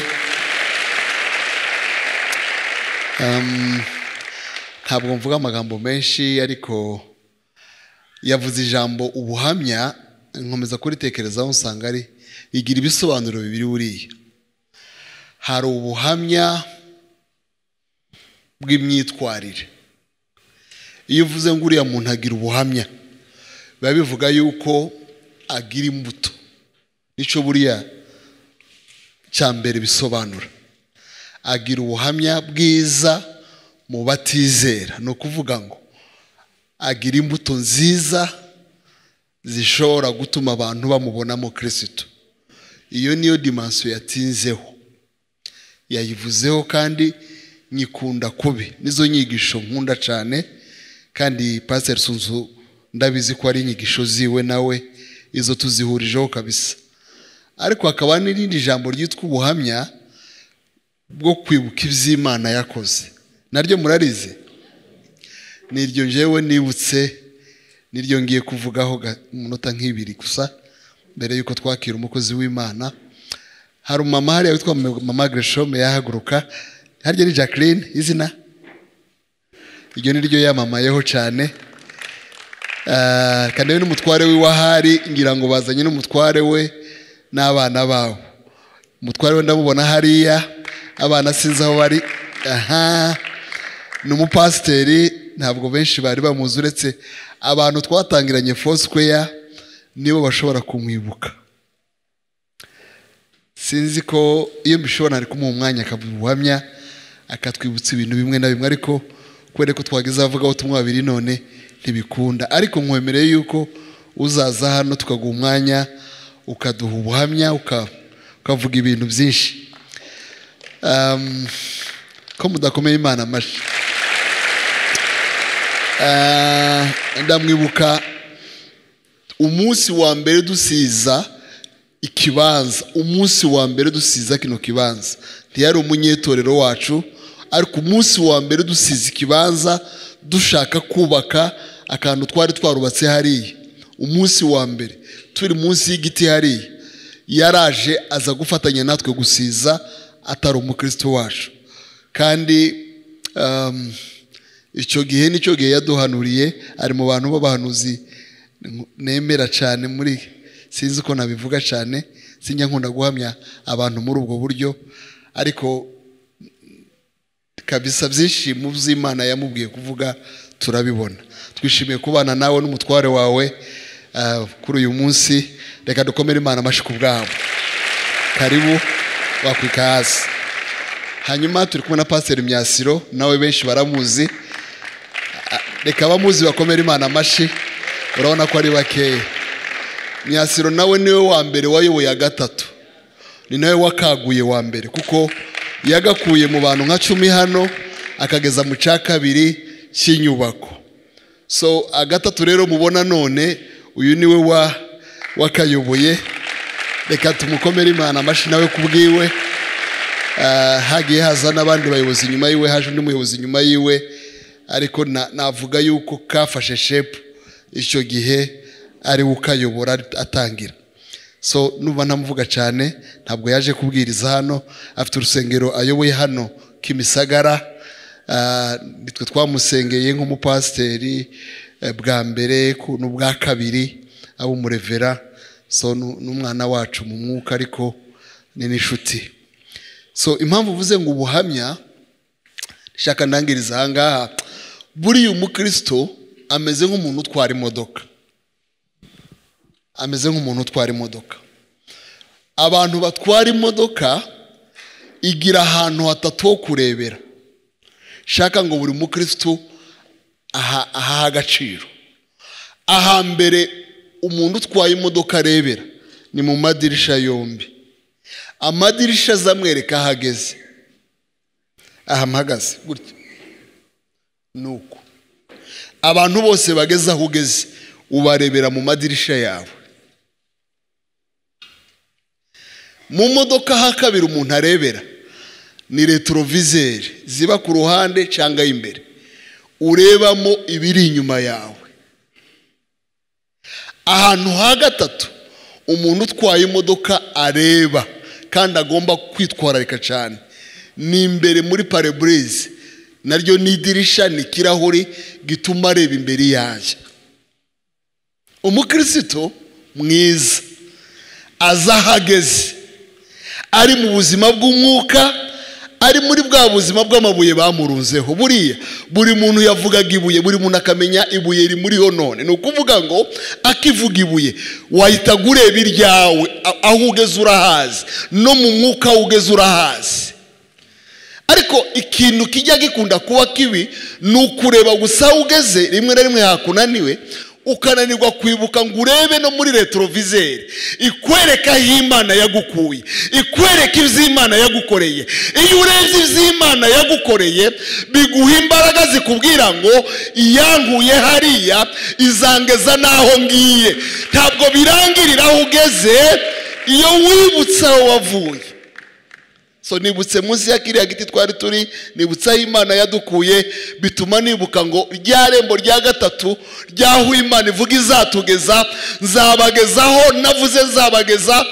Um, ntabwo mvuga amagambo menshi, ariko yavuze ijambo ubuhamya, nkomeza kuritekerezaho nsanga ari igira ibisobanuro bibiri buriya. Hari ubuhamya bw'imyitwarire. Iyo uvuze ngo uriya muntu agira ubuhamya, biba bivuga yuko agira imbuto. Nico buriya cyambere bisobanura. Agira ubuhamya bwiza mu batizera, no kuvuga ngo agira imbuto nziza zishobora gutuma abantu bamubonamo Kristo. Iyo niyo dimension yatinzeho, yayivuzeho, kandi nyikunda kubi. Nizo nyigisho nkunda cyane, kandi Pastor Sunzu ndabizi ko ari inyigisho ziwe nawe izo tuzihurijeho kabisa. Ariko hakaba n'irindi jambo ryitwa ubuhamya bwo kwibuka iby'Imana yakoze. Naryo murarize? Niryo njewe nibutse, niryo ngiye kuvugaho umunota nk'ibiri gusa mbere yuko twakira umukozi w'Imana. Hari umama hariya witwa Mama Greshome yahaguruka. Harya ni Jacqueline izina? Iryo niryo yamamayeho cyane. Uh, kandi we n'umutware w'Iwahari, ngira ngo bazanye n'umutware we n'abana bawo. Umutware we ndamubona hariya, abana sinzi aho bari. Aha, ni umupasiteri, ntabwo benshi bari bamuzi uretse abantu twatangiranye Foursquare, nibo bashobora kumwibuka. Sinzi ko iyo mbishobora ari kumuha umwanya akabuhamya akatwibutsa ibintu bimwe na bimwe, ariko kwere ko twagize avuga ubutumwa babiri none ntibikunda. Ariko nkwemereye yuko uzaza hano tukaguha umwanya ukaduha ubuhamya ukavuga ibintu byinshi. Um, ko mudakomeye Imana amashyi. Uh, ndamwibuka umunsi wa mbere dusiza ikibanza, umunsi wa mbere dusiza kino kibanza. Ntiyari umunyetorero wacu, ariko umunsi wa mbere dusiza ikibanza dushaka kubaka akantu twari twarubatse hariya. Umunsi wa mbere turi munsi y'igiti hariya, yaraje aza gufatanya natwe gusiza, atari umukristo wacu. Kandi um, icyo gihe nicyo gihe yaduhanuriye, ari mu bantu b'abahanuzi nemera cyane, muri sinzi ko nabivuga cyane, sinjya nkunda guhamya abantu muri ubwo buryo, ariko kabisa byinshi mu by'Imana yamubwiye kuvuga turabibona. Twishimiye kubana nawe n'umutware wawe uh, kuri uyu munsi. Reka dukomere Imana amashyi ku bwabo. Karibu wakwikaze. Hanyuma turi kumwe na Pastor Myasiro, nawe benshi baramuzi. Reka bamuzi bakomere Imana amashyi, urabona ko ari bakeya. Myasiro nawe niwe wa mbere wayoboye ya gatatu, ni nawe wakaguye wa mbere, kuko yagakuye mu bantu nka cumi hano akageza mu cya kabiri cy'inyubako. So agatatu rero mubona none uyu niwe wa wakayoboye. Reka tumukomere Imana amashyi nawe kubwiwe. hagiye haza n'abandi bayobozi inyuma yiwe, haje undi muyobozi inyuma yiwe, ariko navuga yuko kafashe shepu icyo gihe ari ukayobora atangira. So nuba ntamuvuga cyane, ntabwo yaje kubwiriza hano, afite urusengero ayoboye hano Kimisagara. Nitwe twamusengeye nk'umupasiteri bwa mbere n'ubwa kabiri abo murevera. So n'umwana wacu mu mwuka, ariko ni n'inshuti. So impamvu uvuze ngo ubuhamya, shaka ndangiriza aha ngaha, buriya umukristo ameze nk'umuntu utwara imodoka. Ameze nk'umuntu utwara imodoka. Abantu batwara imodoka igira ahantu hatatu ho kurebera. Shaka ngo buri mukristo aha aha agaciro. Aha mbere umuntu utwaye imodoka arebera ni mu madirisha yombi. Amadirisha azamwereka ahageze. Aha mpagaze gutya nuko abantu bose bageze aho ugeze ubarebera mu madirisha yawe. Mu modoka ha kabiri umuntu arebera ni retroviseur ziba ku ruhande cyangwa imbere, urebamo ibiri inyuma yawe. Ahantu ha gatatu umuntu utwaye imodoka areba kandi agomba kwitwararika cyane ni imbere muri pare-brise, naryo ni idirisha, ni kirahuri gituma areba imbere yaje. Umukristo mwiza azahageze ari mu buzima bw'umwuka, ari muri bwa buzima bw'amabuye bamurunzeho. Buriya buri muntu yavugaga ibuye, buri muntu akamenya ibuye rimuri ho none. Ni ukuvuga ngo akivuga ibuye wahita gureba iryawe, aho ugeze urahazi, no mu mwuka ugeze urahazi. Ariko ikintu kijya gikunda kuba kibi ni ukureba gusa ugeze, rimwe na rimwe hakunaniwe ukananirwa kwibuka ngo urebe no muri retroviseur ikwereka aho Imana yagukuye, ikwereka ivy'Imana yagukoreye. Iyo urebye ivy'Imana yagukoreye biguha imbaraga zikubwira ngo iyankuye hariya izangeza naho ngiye. Ntabwo birangirira aho ugeze iyo wibutsa aho wavuye. So nibutse munsi ya kiriya giti twari turi, nibutsa aho Imana yadukuye, bituma nibuka ngo rya rembo rya gatatu ryaho Imana ivuga izatugeza, nzabagezaho navuze nzabageza.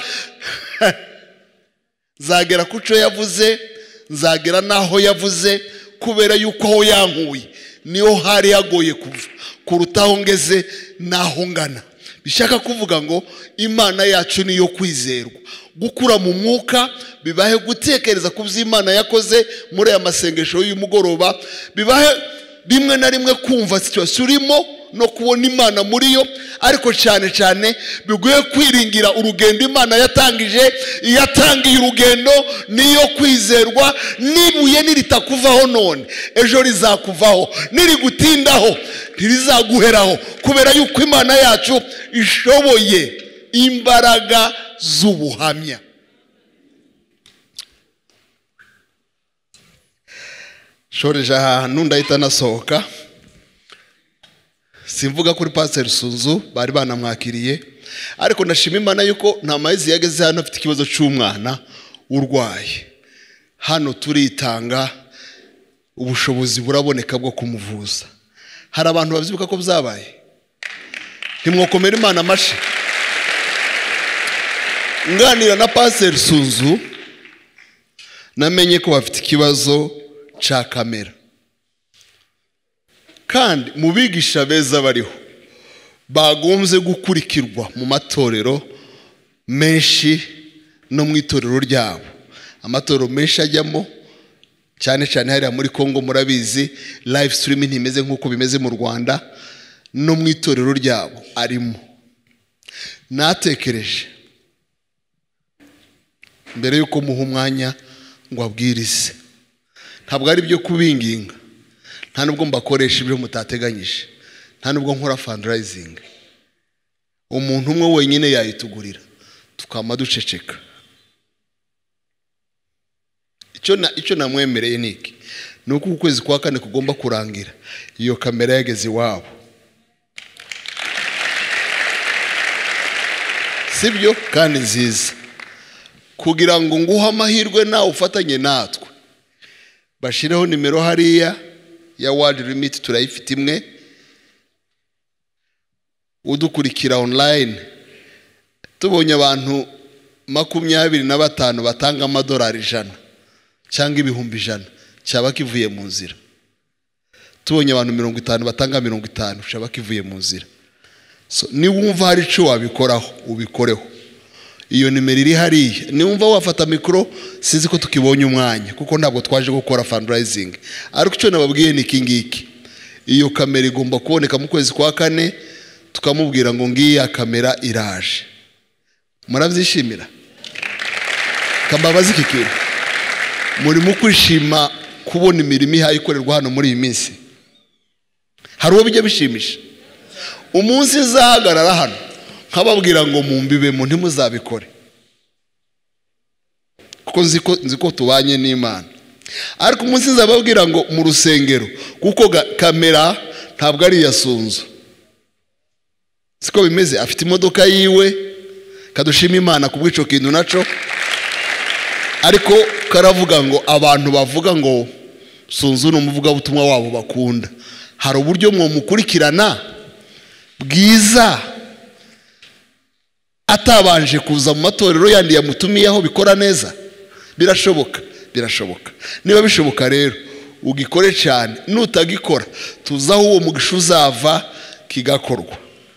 Nzagera kuco yavuze, nzagera naho yavuze, kubera yuko aho yankuye niyo hari yagoye kuva kurutaho ngeze naho ngana. Bishaka kuvuga ngo Imana yacu niyo kwizerwa. Gukura mu mwuka bibahe gutekereza ku by'Imana yakoze muri aya masengesho y'umugoroba, bibahe rimwe na rimwe kumva situation urimo no kubona Imana muri yo, ariko cyane cyane biguye kwiringira urugendo Imana yatangije. Yatangiye urugendo niyo kwizerwa. Nibuye niritakuvaho none ejo rizakuvaho, nirigutindaho ntirizaguheraho, kubera yuko Imana yacu ishoboye imbaraga z'ubuhamya. Shoreje ahantu ndahita nasohoka. Simvuga kuri Pastor Sunzu, bari banamwakiriye, ariko ndashima Imana yuko nta mazi yageze hano afite ikibazo cy'umwana urwaye. Hano turitanga, ubushobozi buraboneka bwo kumuvuza. Hari abantu bazibuka ko byabaye, ntimwokomera Imana amashi. Nganira na Pastor Sunzu namenye ko bafite ikibazo cya kamera, kandi mu bigisha beza bariho bagombye gukurikirwa mu matorero menshi no mu itorero ryabo. Amatorero menshi ajyamo, cyane cyane hariya muri Kongo murabizi live streaming ntimeze nk'uko bimeze mu Rwanda, no mu itorero ryabo arimo. Natekereje mbere yuko muha umwanya ngo abwirize, ntabwo ari byo kubinginga, nta nubwo mbakoresha ibyo mutateganyije, nta nubwo nkora fundraising. Umuntu umwe wenyine yayitugurira tukama duceceka. Icyo na icyo namwemereye niki nuko ukwezi kwa kane kugomba kurangira iyo kamera yageze iwabo, sibyo? Kandi nziza kugira ngo nguhe amahirwe nawe ufatanye natwe bashireho nimero hariya ya World Remit turayifite imwe udukurikira online tubonye abantu makumyabiri na batanu batanga amadolari ijana cyangwa ibihumbi ijana cyaba kivuye mu nzira tubonye abantu mirongo itanu batanga mirongo itanu cyaba kivuye mu nzira so ni wumva hari cyo wabikoraho ubikoreho iyo nimero iri hariya ni wumva wafata mikro sinzi ko tukibonye umwanya kuko ntabwo twaje gukora fundraising ariko cyo nababwiye ni kingiki iyo kamera igomba kuboneka mu kwezi kwa kane tukamubwira ngo ngiya kamera iraje murabyishimira kambabazi kikira muri mu kwishima kubona imirimo ihaye ikorerwa hano muri iyi minsi hari uwo bijya bishimisha umunsi zahagarara hano nkababwira ngo mumbibe mu ntimuzabikore kuko nziko nziko tubanye n'Imana ariko umunsi nzababwira ngo mu rusengero kuko kamera ntabwo ari yasunzu siko bimeze afite imodoka yiwe kadushima Imana kubwico kintu naco ariko karavuga ngo abantu bavuga ngo sunzu no muvuga butumwa wabo bakunda hari uburyo mwo mukurikirana bwiza atabanje kuza mu matorero yandi yamutumiyeho bikora neza birashoboka birashoboka niba bishoboka rero ugikore cyane nutagikora tuzaho uwo mugisha uzava kigakorwa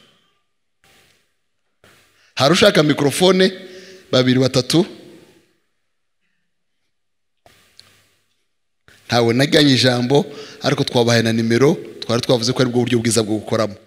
harushaka mikrofone babiri batatu ntawe naganye ijambo ariko twabahaye na nimero twari twavuze ko ari bwo buryo bwiza bwo gukoramo